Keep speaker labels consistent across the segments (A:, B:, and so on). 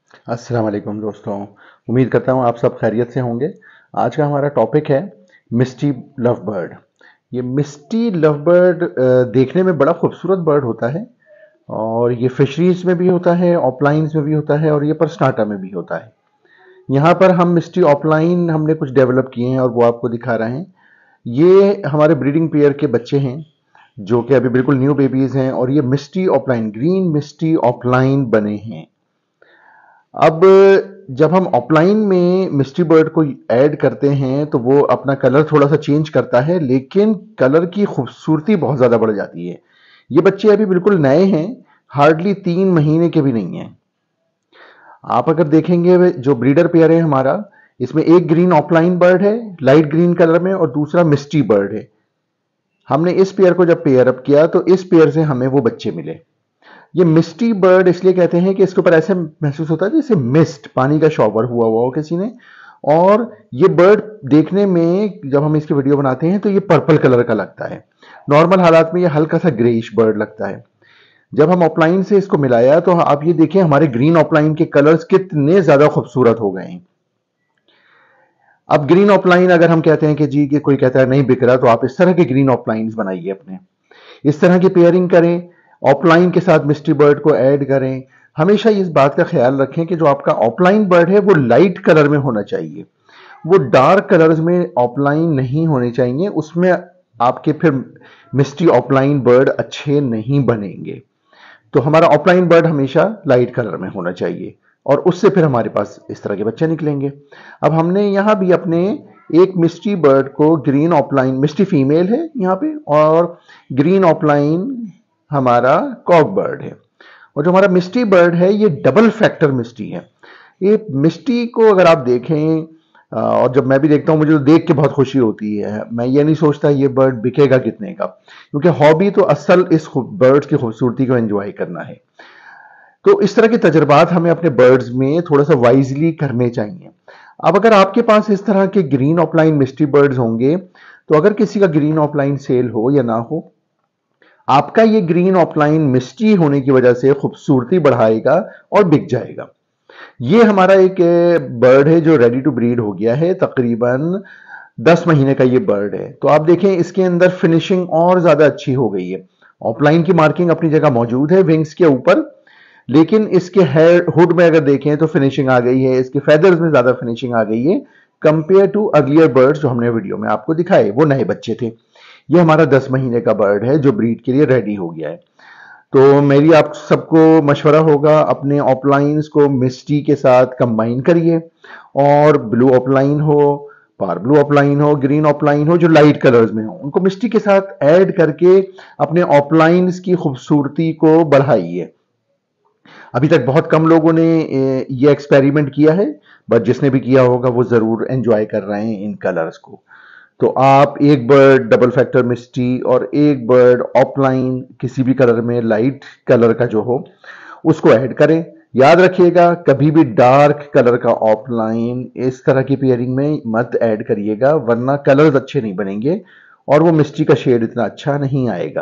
A: अस्सलाम वालेकुम दोस्तों। उम्मीद करता हूँ आप सब खैरियत से होंगे। आज का हमारा टॉपिक है मिस्टी लव बर्ड। ये मिस्टी लव बर्ड देखने में बड़ा खूबसूरत बर्ड होता है और ये फिशरीज में भी होता है, ऑफलाइंस में भी होता है और ये पर्सनाटा में भी होता है। यहाँ पर हम मिस्टी ऑफलाइन हमने कुछ डेवलप किए हैं और वो आपको दिखा रहे हैं। ये हमारे ब्रीडिंग पेयर के बच्चे हैं जो कि अभी बिल्कुल न्यू बेबीज हैं और ये misty opaline, green misty opaline बने हैं। अब जब हम ऑफलाइन में मिस्ट्री बर्ड को ऐड करते हैं तो वो अपना कलर थोड़ा सा चेंज करता है, लेकिन कलर की खूबसूरती बहुत ज़्यादा बढ़ जाती है। ये बच्चे अभी बिल्कुल नए हैं, हार्डली 3 महीने के भी नहीं हैं। आप अगर देखेंगे जो ब्रीडर पेयर है हमारा, इसमें एक ग्रीन ऑफलाइन बर्ड है लाइट ग्रीन कलर में और दूसरा मिस्ट्री बर्ड है। हमने इस पेयर को जब पेयर अप किया तो इस पेयर से हमें वो बच्चे मिले। ये मिस्टी बर्ड इसलिए कहते हैं कि इसके ऊपर ऐसे महसूस होता है जैसे मिस्ट, पानी का शॉवर हुआ हो किसी ने। और ये बर्ड देखने में जब हम इसकी वीडियो बनाते हैं तो ये पर्पल कलर का लगता है। नॉर्मल हालात में ये हल्का सा ग्रेइश बर्ड लगता है। जब हम ऑफलाइन से इसको मिलाया तो आप ये देखें हमारे ग्रीन ऑफलाइन के कलर्स कितने ज्यादा खूबसूरत हो गए हैं। अब ग्रीन ऑफलाइन अगर हम कहते हैं कि जी कि कोई कहता है नहीं बिक रहा, तो आप इस तरह के ग्रीन ऑफलाइन बनाइए अपने, इस तरह की पेयरिंग करें, ऑफलाइन के साथ मिस्ट्री बर्ड को ऐड करें। हमेशा इस बात का ख्याल रखें कि जो आपका ऑफलाइन बर्ड है वो लाइट कलर में होना चाहिए, वो डार्क कलर्स में ऑफलाइन नहीं होने चाहिए। उसमें आपके फिर मिस्ट्री ऑफलाइन बर्ड अच्छे नहीं बनेंगे। तो हमारा ऑफलाइन बर्ड हमेशा लाइट कलर में होना चाहिए और उससे फिर हमारे पास इस तरह के बच्चे निकलेंगे। अब हमने यहाँ भी अपने एक मिस्ट्री बर्ड को ग्रीन ऑफलाइन, मिस्ट्री फीमेल है यहाँ पे, और ग्रीन ऑफलाइन हमारा कॉक बर्ड है। और जो हमारा मिस्ट्री बर्ड है ये डबल फैक्टर मिस्ट्री है। ये मिस्ट्री को अगर आप देखें और जब मैं भी देखता हूँ मुझे तो देख के बहुत खुशी होती है। मैं ये नहीं सोचता ये बर्ड बिकेगा कितने का, क्योंकि हॉबी तो असल इस बर्ड्स की खूबसूरती को एंजॉय करना है। तो इस तरह के तजुर्बात हमें अपने बर्ड्स में थोड़ा सा वाइजली करने चाहिए। अब अगर आपके पास इस तरह के ग्रीन ऑफलाइन मिस्ट्री बर्ड्स होंगे तो अगर किसी का ग्रीन ऑफलाइन सेल हो या ना हो, आपका ये ग्रीन ऑफलाइन मिस्ट्री होने की वजह से खूबसूरती बढ़ाएगा और बिक जाएगा। ये हमारा एक बर्ड है जो रेडी टू ब्रीड हो गया है, तकरीबन 10 महीने का ये बर्ड है। तो आप देखें इसके अंदर फिनिशिंग और ज्यादा अच्छी हो गई है। ऑफलाइन की मार्किंग अपनी जगह मौजूद है विंग्स के ऊपर, लेकिन इसके हेड हुड में अगर देखें तो फिनिशिंग आ गई है, इसके फेदर्स में ज्यादा फिनिशिंग आ गई है कंपेयर टू अर्लियर बर्ड्स जो हमने वीडियो में आपको दिखाए, वो नए बच्चे थे। ये हमारा 10 महीने का बर्ड है जो ब्रीड के लिए रेडी हो गया है। तो मेरी आप सबको मशवरा होगा अपने ऑफलाइंस को मिस्टी के साथ कंबाइन करिए, और ब्लू ऑफलाइन हो, पार ब्लू ऑफलाइन हो, ग्रीन ऑफलाइन हो, जो लाइट कलर्स में हो, उनको मिस्टी के साथ ऐड करके अपने ऑफलाइंस की खूबसूरती को बढ़ाइए। अभी तक बहुत कम लोगों ने ये एक्सपेरिमेंट किया है, बट जिसने भी किया होगा वो जरूर एंजॉय कर रहे हैं इन कलर्स को। तो आप एक बर्ड डबल फैक्टर मिस्टी और एक बर्ड ऑफलाइन किसी भी कलर में लाइट कलर का जो हो उसको ऐड करें। याद रखिएगा कभी भी डार्क कलर का ऑफलाइन इस तरह की पेयरिंग में मत ऐड करिएगा, वरना कलर्स अच्छे नहीं बनेंगे और वो मिस्टी का शेड इतना अच्छा नहीं आएगा।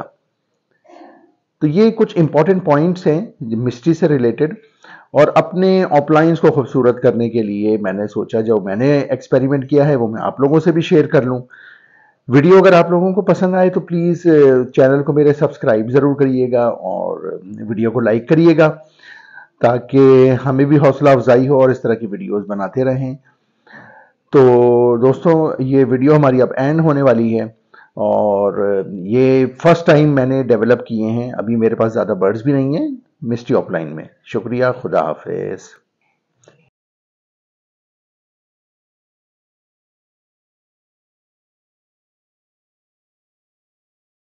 A: तो ये कुछ इंपॉर्टेंट पॉइंट्स हैं मिस्ट्री से रिलेटेड, और अपने ऑफलाइंस को खूबसूरत करने के लिए मैंने सोचा जो मैंने एक्सपेरिमेंट किया है वो मैं आप लोगों से भी शेयर कर लूं। वीडियो अगर आप लोगों को पसंद आए तो प्लीज़ चैनल को मेरे सब्सक्राइब ज़रूर करिएगा और वीडियो को लाइक करिएगा, ताकि हमें भी हौसला अफजाई हो और इस तरह की वीडियोस बनाते रहें। तो दोस्तों ये वीडियो हमारी अब एंड होने वाली है और ये फर्स्ट टाइम मैंने डेवलप किए हैं। अभी मेरे पास ज़्यादा बर्ड्स भी नहीं हैं मिस्ट्री ऑफलाइन में। शुक्रिया, खुदा हाफिज़।